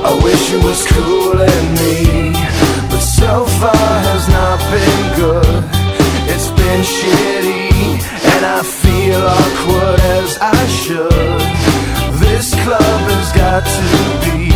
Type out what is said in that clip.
I wish it was cool and me, but so far has not been good. It's been shitty, and I feel awkward as I should. This club has got to be